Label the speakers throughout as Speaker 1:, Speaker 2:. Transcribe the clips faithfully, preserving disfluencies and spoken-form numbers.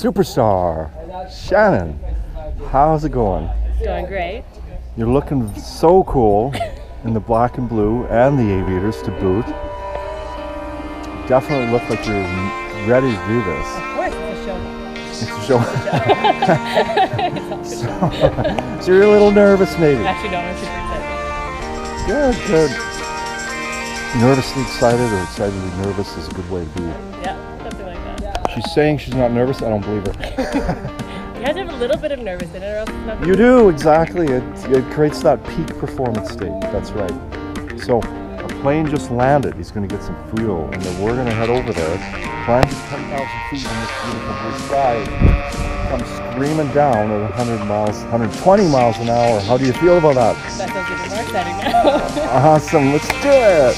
Speaker 1: superstar, Shannon. How's it going?
Speaker 2: Going great.
Speaker 1: You're looking so cool in the black and blue and the aviators to boot. Definitely look like you're ready to do this.
Speaker 2: Of course, it's a show.
Speaker 1: It's a show. so, so you're a little nervous, maybe?
Speaker 2: Actually, no, I'm super excited.
Speaker 1: Good, good. Nervously excited or excitedly nervous is a good way to be.
Speaker 2: Yeah, something like that.
Speaker 1: She's saying she's not nervous. I don't believe her.
Speaker 2: You have to have a little bit of nervous in it, or else it's not.
Speaker 1: You do, exactly. It, it creates that peak performance state. That's right. So a plane just landed. He's going to get some fuel, and then we're going to head over there. Climb to ten thousand feet in this beautiful blue sky. Come screaming down at one hundred miles, one hundred twenty miles an hour. How do you feel about that?
Speaker 2: That sounds even more exciting now.
Speaker 1: Awesome. Let's do it.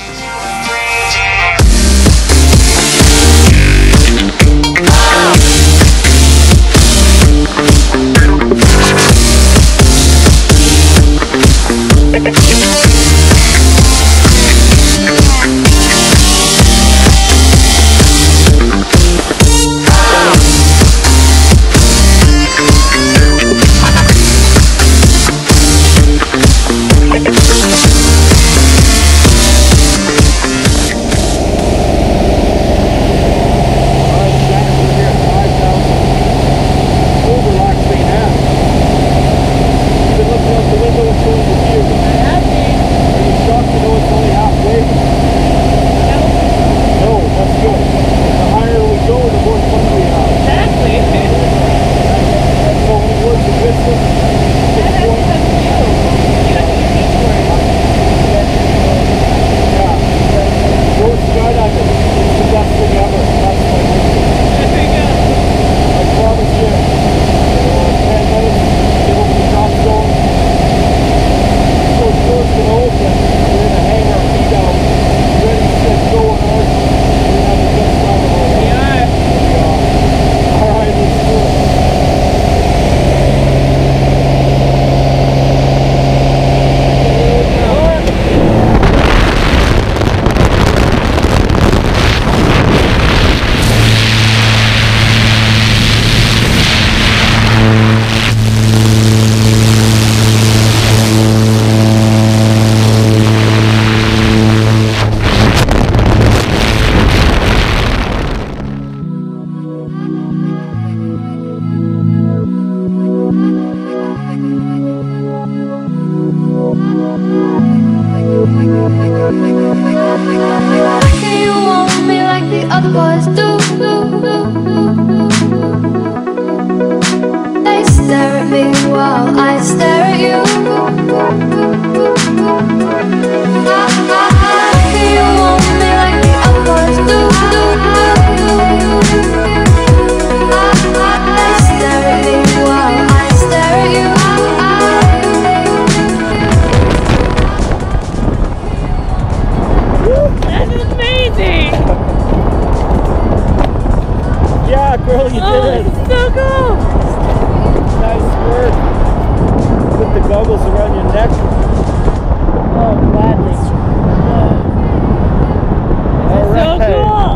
Speaker 2: Girl, you oh, did it! So cool!
Speaker 1: Nice work. Put the goggles around your neck.
Speaker 2: Oh, gladly.
Speaker 1: All right.
Speaker 2: So cool!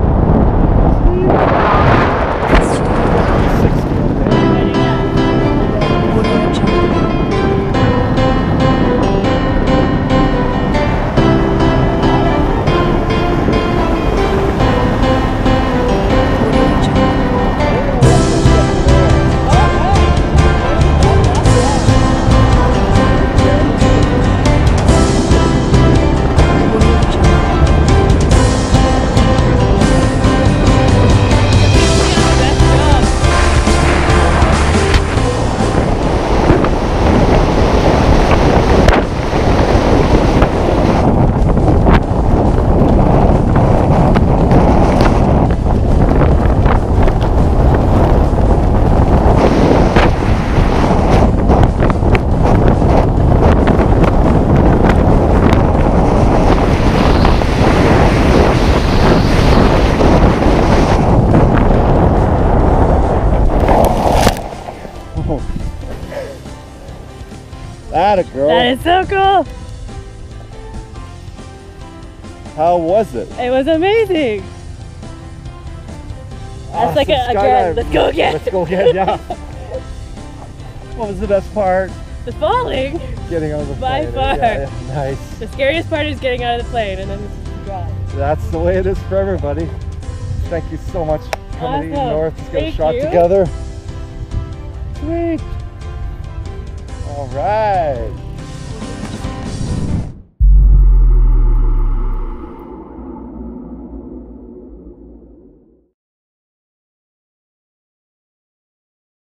Speaker 1: Atta girl.
Speaker 2: That is so cool.
Speaker 1: How was it?
Speaker 2: It was amazing. That's like a,
Speaker 1: Awesome
Speaker 2: again.
Speaker 1: skydive.
Speaker 2: Let's go again.
Speaker 1: Let's go again, yeah. What was the best part?
Speaker 2: The falling.
Speaker 1: Getting out of the
Speaker 2: By
Speaker 1: plane.
Speaker 2: far.
Speaker 1: Yeah, yeah. Nice.
Speaker 2: The scariest part is getting out of the plane and then the drive.
Speaker 1: That's the way it is for everybody. Thank you so much for coming to Eden
Speaker 2: Awesome.
Speaker 1: North. Let's get
Speaker 2: Thank
Speaker 1: a shot
Speaker 2: you.
Speaker 1: together. Sweet. All right.